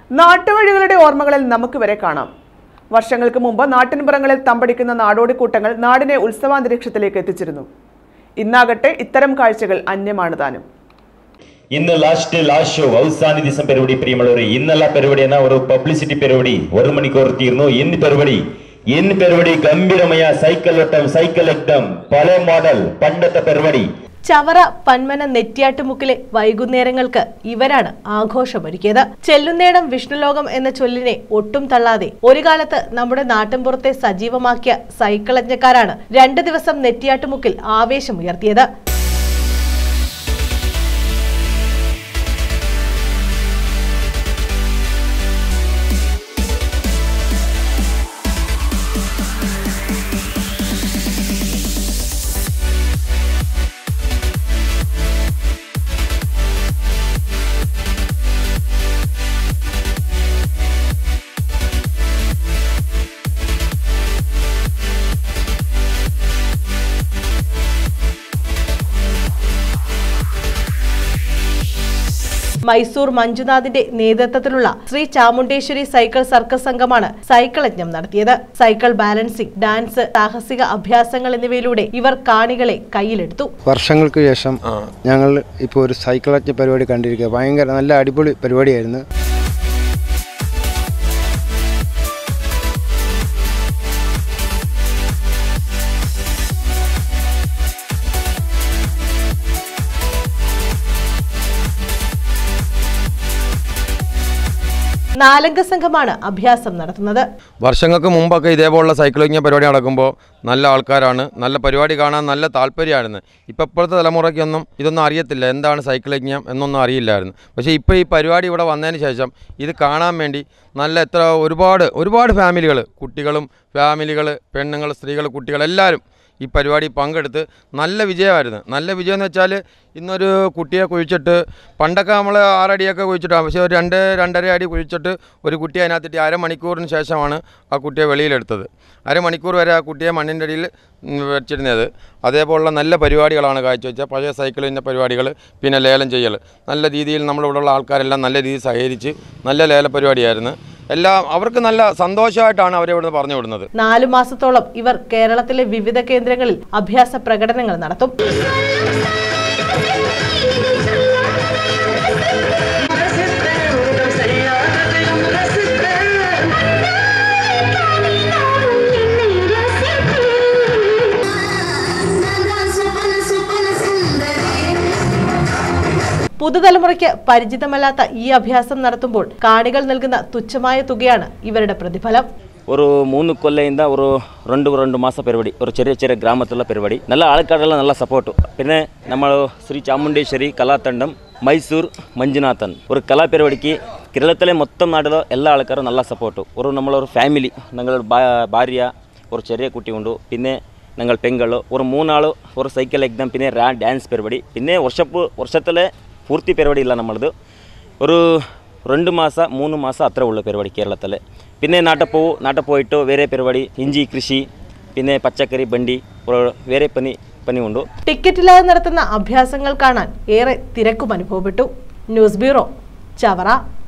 നാട്ടുവഴികളുടെ ഓർമ്മകളിൽ നമുക്ക് വരെ കാണാം. വർഷങ്ങൾക്ക് മുമ്പ് നാട്ടിൻപുറങ്ങളിൽ തമ്പടിക്കുന്ന നാടോടി കൂട്ടങ്ങൾ നാടിനെ ഉത്സവാന്തരീക്ഷത്തിലേക്ക് എത്തിച്ചിരുന്നു. ഇന്നാകട്ടെ ഇത്തരം കാഴ്ചകൾ അന്യമാണ് താനും. ഇന്ന് ലാസ്റ്റ് ഷോ അവസാന ദിവസം പരിപാടി പ്രിയമുള്ളവരെ. ഇന്നല്ല പരിപാടി എന്ന ഒരു പബ്ലിസിറ്റി പരിപാടി 1 മണിക്കൂർ തീർന്നു. ഇന്ന് പരിപാടി ഗംഭീരമായ സൈക്കിൾ ഓട്ടം, സൈക്കിൾ എക്ദം, പഴയ മോഡൽ പണ്ടത്തെ പരിപാടി. ചവറ പന്മന നെറ്റിയാട്ടുമുക്കിലെ വൈകുന്നേരങ്ങൾക്ക് ഇവരാണ് ആഘോഷമൊരുക്കിയത്. ചെല്ലുന്നേടം വിഷ്ണുലോകം എന്ന ചൊല്ലിനെ ഒട്ടും തള്ളാതെ ഒരു കാലത്ത് നമ്മുടെ നാട്ടിൻപുറത്തെ സജീവമാക്കിയ സൈക്കിളജ്ഞക്കാരാണ് 2 ദിവസം നെറ്റിയാട്ടുമുക്കിൽ ആവേശമുയർത്തിയത്. മൈസൂർ മഞ്ജുനാഥിന്റെ നേതൃത്വത്തിലുള്ള ശ്രീ ചാമുണ്ടേശ്വരി സൈക്കിൾ സർക്കസ് സംഘമാണ് സൈക്കിൾ യജ്ഞം നടത്തിയത്. സൈക്കിൾ ബാലൻസിംഗ്, ഡാൻസ്, സാഹസിക അഭ്യാസങ്ങൾ എന്നിവയിലൂടെ ഇവർ കാണികളെ കയ്യിലെടുത്തു. വർഷങ്ങൾക്ക് ശേഷം ഞങ്ങൾ ഇപ്പോൾ ഒരു സൈക്കിൾ യജ്ഞ പരിപാടി കണ്ടിരിക്കുക. ഭയങ്കര നല്ല അടിപൊളി പരിപാടിയായിരുന്നു. നാലംഗ സംഘമാണ് അഭ്യാസം നടത്തുന്നത്. വർഷങ്ങൾക്ക് മുമ്പൊക്കെ ഇതേപോലുള്ള സൈക്ലിംഗ് പരിപാടി നടക്കുമ്പോൾ നല്ല ആൾക്കാരാണ്, നല്ല പരിപാടി കാണാൻ നല്ല താല്പര്യമായിരുന്നു. ഇപ്പോഴത്തെ തലമുറയ്ക്കൊന്നും ഇതൊന്നും അറിയത്തില്ല, എന്താണ് സൈക്ലിംഗ് എന്നൊന്നും അറിയില്ലായിരുന്നു. പക്ഷേ ഇപ്പോൾ ഈ പരിപാടി ഇവിടെ വന്നതിന് ശേഷം ഇത് കാണാൻ വേണ്ടി നല്ല ഒരുപാട് ഫാമിലികൾ, കുട്ടികളും ഫാമിലികൾ, പെണ്ണുങ്ങൾ, സ്ത്രീകൾ, കുട്ടികൾ എല്ലാവരും ഈ പരിപാടി പങ്കെടുത്ത് നല്ല വിജയമായിരുന്നു. നല്ല വിജയം എന്ന് വെച്ചാൽ ഇന്നൊരു കുട്ടിയെ കുഴിച്ചിട്ട്, പണ്ടൊക്കെ നമ്മൾ 6 അടിയൊക്കെ കുഴിച്ചിട്ടാണ്, പക്ഷേ ഒരു 2-2.5 അടി കുഴിച്ചിട്ട് ഒരു കുട്ടിയെ അതിനകത്തിട്ട് അരമണിക്കൂറിന് ശേഷമാണ് ആ കുട്ടിയെ വെളിയിലെടുത്തത്. അരമണിക്കൂർ വരെ ആ കുട്ടിയെ മണ്ണിൻ്റെ അടിയിൽ വെച്ചിരുന്നത്. അതേപോലുള്ള നല്ല പരിപാടികളാണ് കാഴ്ചവെച്ചാൽ. പഴയ സൈക്കിളിൻ്റെ പരിപാടികൾ, പിന്നെ ലേലം ചെയ്യൽ, നല്ല രീതിയിൽ നമ്മളിവിടെയുള്ള ആൾക്കാരെല്ലാം നല്ല രീതിയിൽ സഹകരിച്ച് നല്ല ലേല പരിപാടിയായിരുന്നു. എല്ലാം അവർക്ക് നല്ല സന്തോഷമായിട്ടാണ് അവരെ ഇവിടുന്ന് പറഞ്ഞു വിടുന്നത്. 4 മാസത്തോളം ഇവർ കേരളത്തിലെ വിവിധ കേന്ദ്രങ്ങളിൽ അഭ്യാസ പ്രകടനങ്ങൾ നടത്തും. പുതുതലമുറയ്ക്ക് പരിചിതമല്ലാത്ത ഈ അഭ്യാസം നടത്തുമ്പോൾ കാണികൾ നൽകുന്ന തുച്ഛമായ തുകയാണ് ഇവരുടെ പ്രതിഫലം. ഒരു 3 കൊല്ലದಿಂದ ഒരു 2 മാസ പരിപാടി, ഒരു ചെറിയ ഗ്രാമത്തിലുള്ള പരിപാടി. നല്ല ആൾക്കാരെല്ലാം നല്ല സപ്പോർട്ട്. പിന്നെ നമ്മൾ ശ്രീ ചാമുണ്ടേശ്വരി കലാതണ്ടം, മൈസൂർ മഞ്ജുനാഥൻ ഒരു കലാപരിപാടിക്ക് കേരളത്തിലെ മൊത്തം നാട്ടിലെ എല്ലാ ആൾക്കാരും നല്ല സപ്പോർട്ട്. നമ്മളൊരു ഫാമിലി, ഞങ്ങളുടെ ഭാര്യ, ഒരു ചെറിയ കുട്ടിയുണ്ട്, പിന്നെ ഞങ്ങൾ പെങ്ങൾ, ഒരു 3 ആൾ, ഒരു സൈക്കിൾ എക്ദം, പിന്നെ ഡാൻസ് പരിപാടി. പിന്നെ വർഷത്തിലെ പൂർത്തി പരിപാടി ഇല്ല നമ്മളത്. ഒരു 2 മാസം 3 മാസം അത്ര ഉള്ള പരിപാടി കേരളത്തിൽ. പിന്നെ നാട്ടിൽ പോയിട്ട് വേറെ പരിപാടി, ഇഞ്ചി കൃഷി, പിന്നെ പച്ചക്കറി ബണ്ടി, വേറെ പണി ഉണ്ട്. ടിക്കറ്റില്ലാതെ നടത്തുന്ന അഭ്യാസങ്ങൾ കാണാൻ ഏറെ തിരക്കും അനുഭവപ്പെട്ടു. News bureau, Chavara.